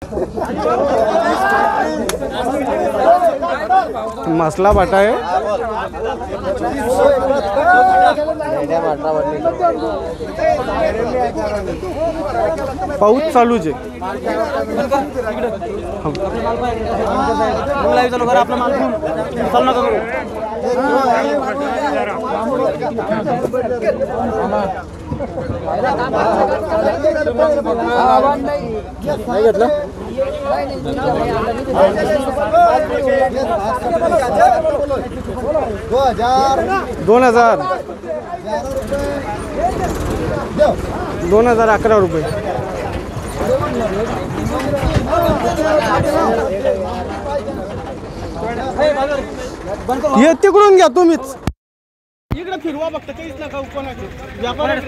मसला बाटा आहे। पाऊस चालूच आहे। नाही घेतलं 2011 रुपये। ये तिकडून घ्या तुम्हीच इकडे फिरवा फक्त काहीच नका कोणाचे व्यापार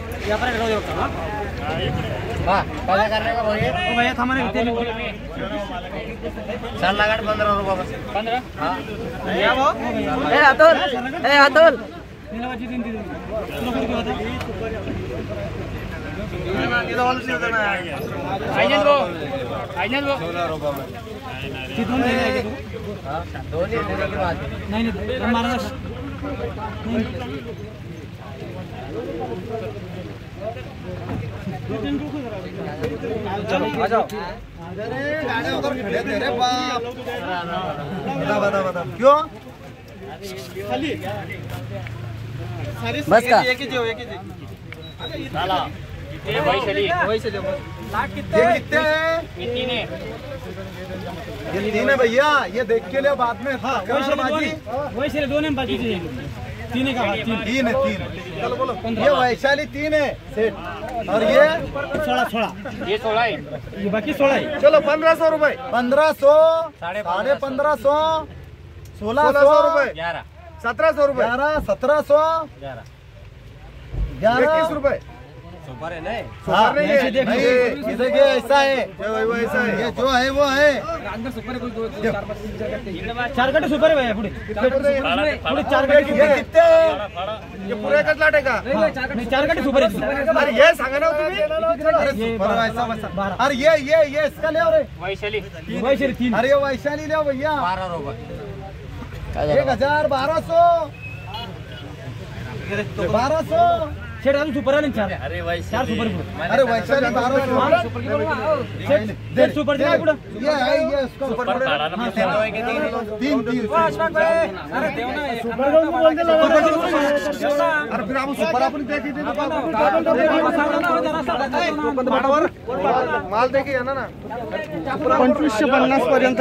हां काय करणार का भैया थांबा रे 4 लाख 15 रुपये बस 15 हां या भाऊ ए अतुल निलावाची दिन क्यों बस का एक ही कितने ये तीन है भैया, ये देख के लिए बाद में। हाँ, वैशाली दोनों बाकी तीन का तीन है तीन। चलो बोलो ये वैशाली 3 है सेट और ये 16 ये 16 है ये बाकी 16 है। चलो 1500 रुपए 1500 1550 1600 रुपए 1700 रुपए 1700 11 रुपए सुपर है नहीं सुपर नहीं है। देखिए ऐसा है ऐसा है ये जो है वो है अंदर सुपर है। 4 गट्टे सुपर है भैया पुढे 4 गट्टे कितने ये पूरे का लाटे का 4 गट्टे सुपर है। अरे ये सांगा ना तुम्ही अरे सुपर ऐसा अरे ये इसका ले रे वैशाली 3 अरे ये वैशाली ले भैया 12 रुपए 1200 शेड अजून सुपर आले 4 अरे वैशाली 4 सुपर अरे वैशाली 1200 शेड सुपर दे पुढे ये है ये इसका सुपर तीन अरे देव ना सुपर बोल दे अरे फिर आपण सुपर आपण देखी दे माल देखी आहे ना 2550 पर्यंत